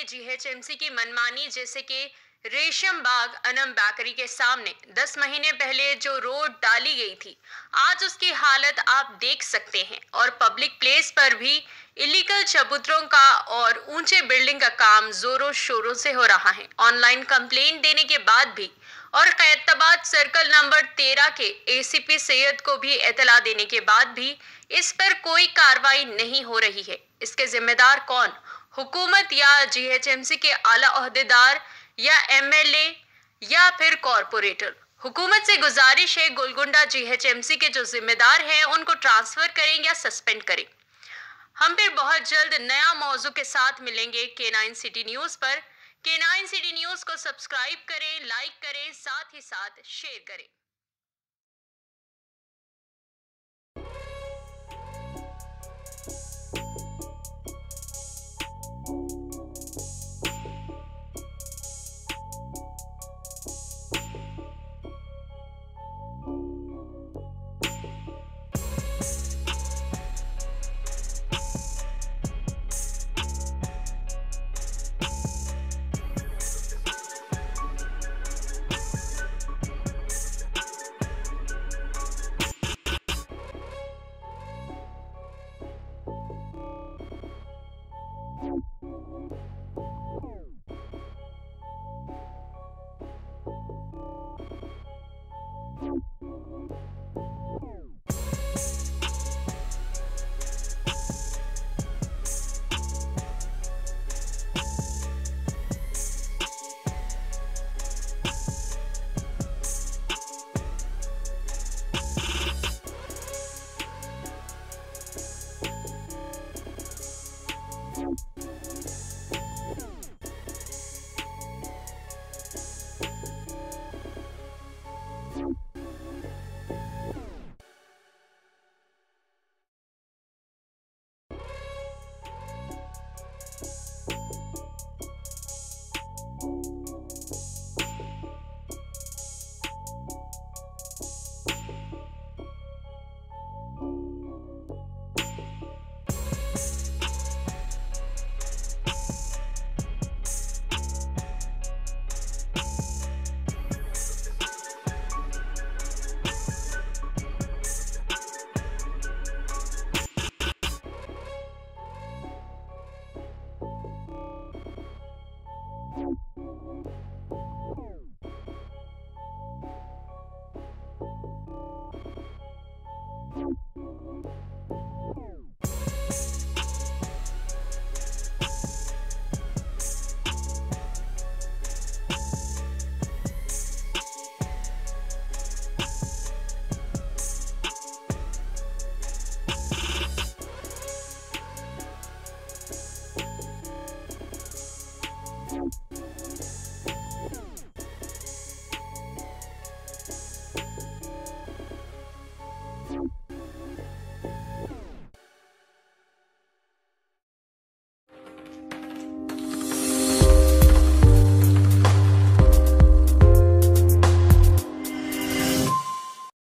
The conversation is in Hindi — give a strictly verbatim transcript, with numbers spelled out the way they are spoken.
जीएचएमसी की मनमानी, जैसे कि रेशम बाग अनम बेकरी के सामने दस महीने पहले जो रोड डाली गई थी, आज उसकी हालत आप देख सकते हैं। और पब्लिक प्लेस पर भी इलीगल चबूतरों का और ऊंचे बिल्डिंग का काम जोरों शोरों से हो रहा है। ऑनलाइन कंप्लेंट देने के बाद भी और खैरताबाद सर्कल नंबर तेरह के एसीपी सैयद को भी इतला देने के बाद भी इस पर कोई कार्रवाई नहीं हो रही है। इसके जिम्मेदार कौन? हुकूमत या जीएचएमसी के आला ओहदेदार या एमएलए या फिर कॉरपोरेटर? हुकूमत से गुजारिश है गोलकुंडा जीएचएमसी के जो जिम्मेदार हैं उनको ट्रांसफर करें या सस्पेंड करें। हम फिर बहुत जल्द नया मौजू के साथ मिलेंगे के नाइन सिटी न्यूज पर। के नाइन सिटी न्यूज को सब्सक्राइब करें, लाइक करें, साथ ही साथ शेयर करें। you